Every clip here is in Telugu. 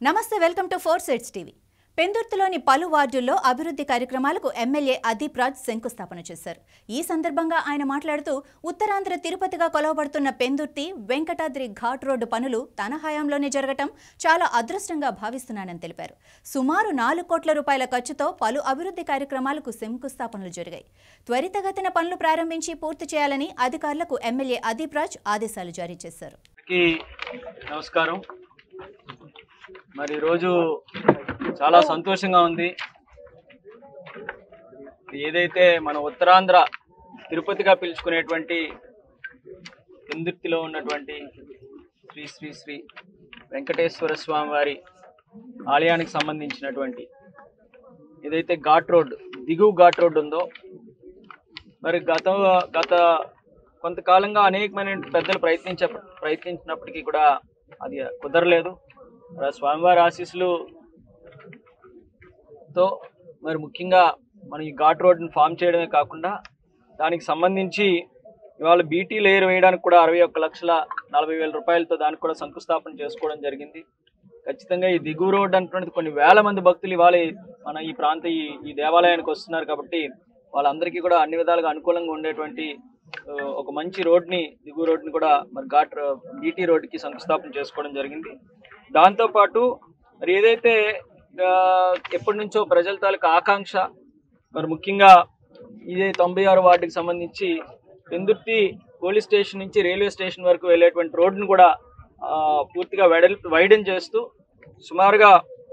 నమస్తే, వెల్కమ్ టు 4 Sides టీవీ. పెందుర్తిలోని పలు వార్డుల్లో అభివృద్ధి కార్యక్రమాలకు ఎమ్మెల్యే అదీప్ రాజ్ శంకుస్థాపన చేశారు. ఈ సందర్భంగా ఆయన మాట్లాడుతూ ఉత్తరాంధ్ర తిరుపతిగా కొలవబడుతున్న పెందుర్తి వెంకటాద్రి ఘాట్ రోడ్డు పనులు తన హయాంలోనే జరగటం చాలా అదృష్టంగా భావిస్తున్నానని తెలిపారు. సుమారు 4 కోట్ల రూపాయల ఖర్చుతో పలు అభివృద్ధి కార్యక్రమాలకు శంకుస్థాపనలు జరిగాయి. త్వరితగతిన పనులు ప్రారంభించి పూర్తి చేయాలని అధికారులకు ఎమ్మెల్యే అదీప్ రాజ్ ఆదేశాలు జారీ చేశారు. నమస్కారం. మరి రోజు చాలా సంతోషంగా ఉంది. ఏదైతే మన ఉత్తరాంధ్ర తిరుపతిగా పిలుచుకునేటువంటి పెందుర్తిలో ఉన్నటువంటి శ్రీ శ్రీ శ్రీ వెంకటేశ్వర స్వామి వారి ఆలయానికి సంబంధించినటువంటి ఏదైతే ఘాట్ రోడ్, దిగువ ఘాట్ రోడ్ ఉందో, మరి గత కొంతకాలంగా అనేకమైన పెద్దలు ప్రయత్నించినప్పటికీ కూడా అది కుదరలేదు. స్వామివారి ఆశీస్సులతో మరి ముఖ్యంగా మనం ఈ ఘాట్ రోడ్ని ఫామ్ చేయడమే కాకుండా దానికి సంబంధించి ఇవాళ బీటీ లేయర్ వేయడానికి కూడా 61,40,000 రూపాయలతో దానికి కూడా శంకుస్థాపన చేసుకోవడం జరిగింది. ఖచ్చితంగా ఈ దిగువ రోడ్ అంటున్నది కొన్ని వేల మంది భక్తులు ఇవాళ మన ఈ ఈ దేవాలయానికి వస్తున్నారు కాబట్టి వాళ్ళందరికీ కూడా అన్ని విధాలుగా అనుకూలంగా ఉండేటువంటి ఒక మంచి రోడ్ని, దిగువ రోడ్ని కూడా మరి బీటీ రోడ్కి శంకుస్థాపన చేసుకోవడం జరిగింది. దాంతోపాటు మరి ఏదైతే ఎప్పటి నుంచో ప్రజల తాలూకు ఆకాంక్ష, మరి ముఖ్యంగా ఇదే 96 వార్డుకి సంబంధించి పెందుర్తి పోలీస్ స్టేషన్ నుంచి రైల్వే స్టేషన్ వరకు వెళ్ళేటువంటి రోడ్డును కూడా పూర్తిగా వైడెన్ చేస్తూ సుమారుగా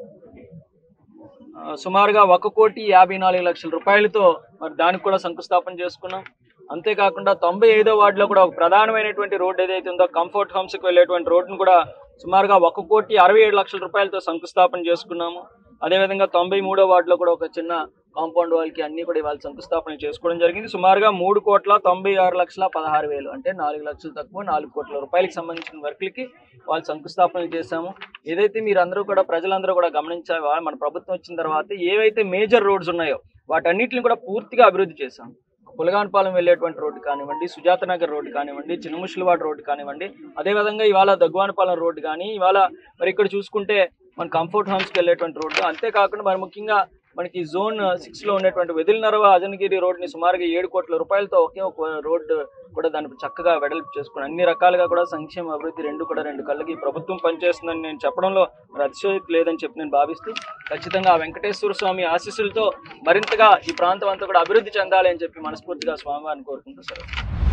1,54,00,000 రూపాయలతో మరి దానికి కూడా శంకుస్థాపన చేసుకున్నాం. అంతేకాకుండా 95వ వార్డులో కూడా ఒక ప్రధానమైనటువంటి రోడ్డు ఏదైతే ఉందో కంఫర్ట్ హోమ్స్కి వెళ్ళేటువంటి రోడ్డును కూడా సుమారుగా 1,67,00,000 రూపాయలతో శంకుస్థాపన చేసుకున్నాము. అదేవిధంగా 93వ వార్డులో కూడా ఒక చిన్న కాంపౌండ్ వాళ్ళకి అన్ని కూడా ఇవాళ శంకుస్థాపన చేసుకోవడం జరిగింది. సుమారుగా 3,96,16,000 అంటే 4 లక్షలు తక్కువ 4 కోట్ల రూపాయలకి సంబంధించిన వర్క్లకి వాళ్ళు శంకుస్థాపనలు చేశాము. ఏదైతే మీరందరూ కూడా ప్రజలందరూ కూడా గమనించాలి, మన ప్రభుత్వం వచ్చిన తర్వాత ఏవైతే మేజర్ రోడ్స్ ఉన్నాయో వాటన్నిటిని కూడా పూర్తిగా అభివృద్ధి చేశాము. పులగానపాలెం వెళ్ళేటువంటి రోడ్డు కానివ్వండి, సుజాత నగర్ రోడ్డు కానివ్వండి, చిన్నముషిలవాడ రోడ్డు కానివ్వండి, అదేవిధంగా ఇవాళ దగ్గువానపాలెం రోడ్డు కానీ, ఇవాళ మరి ఇక్కడ చూసుకుంటే మన కంఫర్ట్ హోమ్స్కి వెళ్ళేటువంటి రోడ్డు, అంతేకాకుండా మరి ముఖ్యంగా మనకి జోన్ 6లో ఉన్నటువంటి వెదిలినరవ అజనగిరి రోడ్ని సుమారుగా 7 కోట్ల రూపాయలతో ఒకే ఒక రోడ్డు కూడా దాన్ని చక్కగా వెడల్పు చేసుకుని అన్ని రకాలుగా కూడా సంక్షేమ అభివృద్ధి రెండు కళ్ళకి ప్రభుత్వం పనిచేస్తుందని నేను చెప్పడంలో మరి అతిశయోక్తి లేదని చెప్పి నేను భావిస్తూ ఖచ్చితంగా ఆ వెంకటేశ్వర స్వామి ఆశీస్సులతో మరింతగా ఈ ప్రాంతం అంతా కూడా అభివృద్ధి చెందాలి అని చెప్పి మనస్ఫూర్తిగా స్వామివారిని కోరుకుంటూ సార్.